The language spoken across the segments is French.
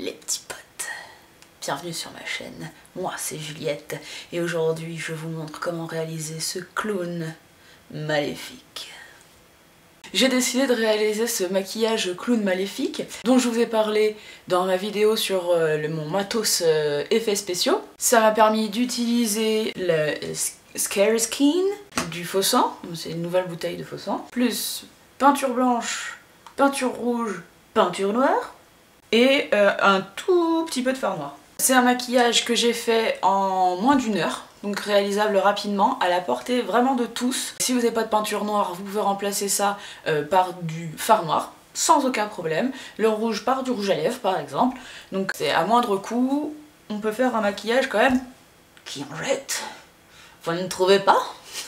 les petits potes. Bienvenue sur ma chaîne, moi c'est Juliette et aujourd'hui je vous montre comment réaliser ce clown maléfique. J'ai décidé de réaliser ce maquillage clown maléfique dont je vous ai parlé dans ma vidéo sur mon matos effets spéciaux. Ça m'a permis d'utiliser le Scary Skin du faux sang, c'est une nouvelle bouteille de faux sang, plus peinture blanche, peinture rouge, peinture noire et un tout petit peu de fard noir. C'est un maquillage que j'ai fait en moins d'1 heure, donc réalisable rapidement, à la portée vraiment de tous. Si vous n'avez pas de peinture noire, vous pouvez remplacer ça par du fard noir, sans aucun problème. Le rouge par du rouge à lèvres par exemple. Donc c'est à moindre coût, on peut faire un maquillage quand même qui en jette. Vous ne trouvez pas?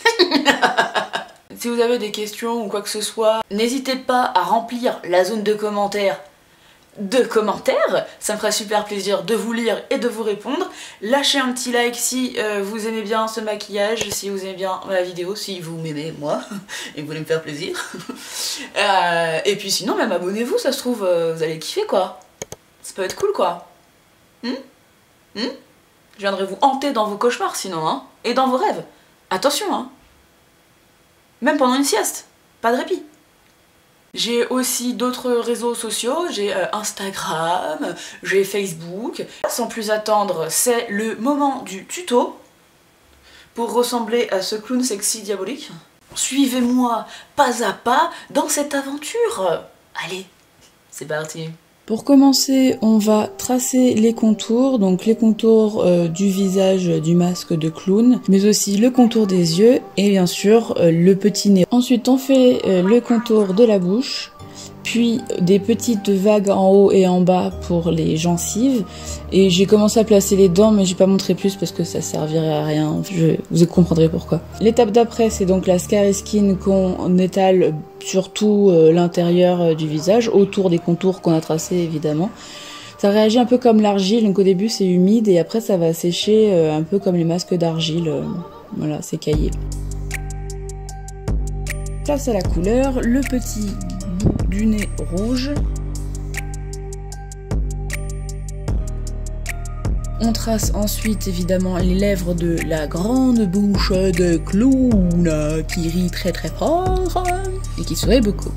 Si vous avez des questions ou quoi que ce soit, n'hésitez pas à remplir la zone de commentaires ça me ferait super plaisir de vous lire et de vous répondre. Lâchez un petit like si vous aimez bien ce maquillage, si vous aimez bien la vidéo, si vous m'aimez moi et vous voulez me faire plaisir. Et puis sinon même abonnez-vous, ça se trouve vous allez kiffer quoi. Ça peut être cool quoi. Je viendrai vous hanter dans vos cauchemars sinon hein, et dans vos rêves. Attention hein. Même pendant une sieste, pas de répit. J'ai aussi d'autres réseaux sociaux, j'ai Instagram, j'ai Facebook. Sans plus attendre, c'est le moment du tuto pour ressembler à ce clown sexy diabolique. Suivez-moi pas à pas dans cette aventure. Allez, c'est parti. Pour commencer, on va tracer les contours, donc les contours du visage du masque de clown, mais aussi le contour des yeux et bien sûr le petit nez. Ensuite, on fait le contour de la bouche, puis des petites vagues en haut et en bas pour les gencives. Et j'ai commencé à placer les dents, mais j'ai pas montré plus parce que ça servirait à rien. Vous comprendrez pourquoi. L'étape d'après, c'est donc la Scary Skin qu'on étale sur tout l'intérieur du visage, autour des contours qu'on a tracés évidemment. Ça réagit un peu comme l'argile, donc au début c'est humide et après ça va sécher un peu comme les masques d'argile. Voilà, c'est caillé. Place à la couleur, le petit bout du nez rouge. On trace ensuite évidemment les lèvres de la grande bouche de clown qui rit très très fort et qui sourit beaucoup.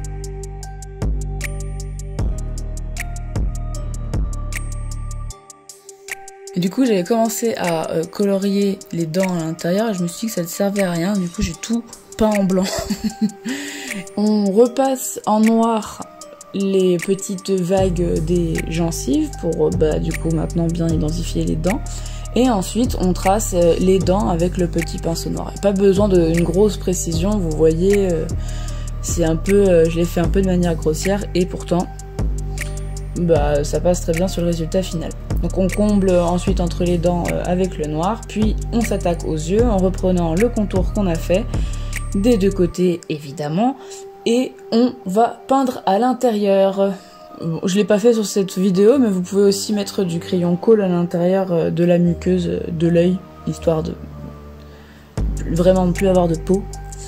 Et du coup j'avais commencé à colorier les dents à l'intérieur et je me suis dit que ça ne servait à rien, du coup j'ai tout peint en blanc. On repasse en noir les petites vagues des gencives pour du coup maintenant bien identifier les dents. Et ensuite on trace les dents avec le petit pinceau noir. Pas besoin d'une grosse précision, vous voyez, c'est un peu, je l'ai fait un peu de manière grossière et pourtant ça passe très bien sur le résultat final. Donc on comble ensuite entre les dents avec le noir, puis on s'attaque aux yeux en reprenant le contour qu'on a fait des deux côtés évidemment. Et on va peindre à l'intérieur. Je l'ai pas fait sur cette vidéo, mais vous pouvez aussi mettre du crayon colle à l'intérieur de la muqueuse de l'œil, histoire de vraiment ne plus avoir de peau.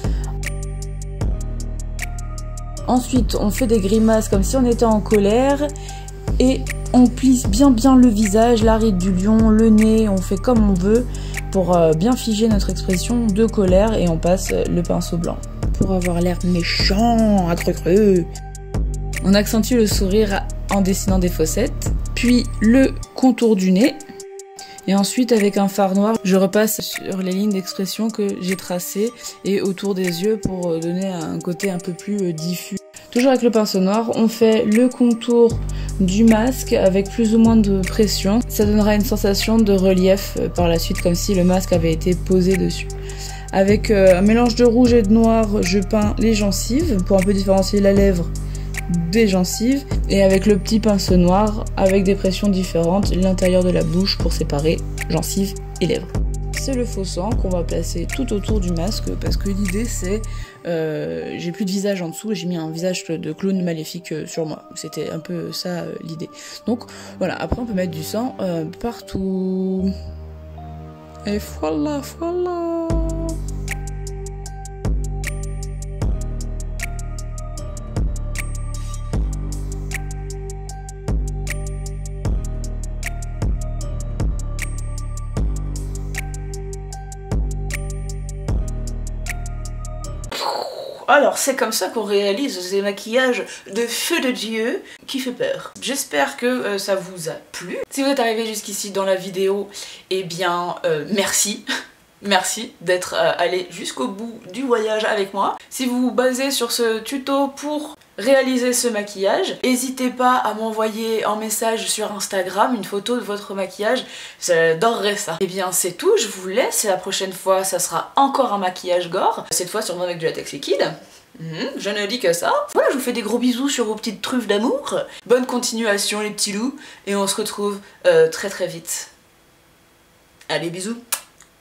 Ensuite, on fait des grimaces comme si on était en colère et on plisse bien le visage, la ride du lion, le nez, on fait comme on veut pour bien figer notre expression de colère et on passe le pinceau blanc. Pour avoir l'air méchant, accru. On accentue le sourire en dessinant des fossettes, puis le contour du nez. Et ensuite, avec un fard noir, je repasse sur les lignes d'expression que j'ai tracées et autour des yeux pour donner un côté un peu plus diffus. Toujours avec le pinceau noir, on fait le contour du masque avec plus ou moins de pression. Ça donnera une sensation de relief par la suite, comme si le masque avait été posé dessus. Avec un mélange de rouge et de noir, je peins les gencives pour un peu différencier la lèvre des gencives. Et avec le petit pinceau noir, avec des pressions différentes, l'intérieur de la bouche pour séparer gencives et lèvres. C'est le faux sang qu'on va placer tout autour du masque parce que l'idée c'est, j'ai plus de visage en dessous et j'ai mis un visage de clown maléfique sur moi. C'était un peu ça l'idée. Donc voilà, après on peut mettre du sang partout. Et voilà. Alors c'est comme ça qu'on réalise ces maquillages de feu de Dieu qui fait peur. J'espère que ça vous a plu. Si vous êtes arrivé jusqu'ici dans la vidéo, eh bien merci. Merci d'être allé jusqu'au bout du voyage avec moi. Si vous vous basez sur ce tuto pour réaliser ce maquillage, n'hésitez pas à m'envoyer en message sur Instagram une photo de votre maquillage, j'adorerais ça. Et bien c'est tout, je vous laisse et la prochaine fois ça sera encore un maquillage gore, cette fois sûrement avec du latex liquide. Je ne dis que ça. Voilà, je vous fais des gros bisous sur vos petites truffes d'amour. Bonne continuation les petits loups et on se retrouve très très vite. Allez, bisous.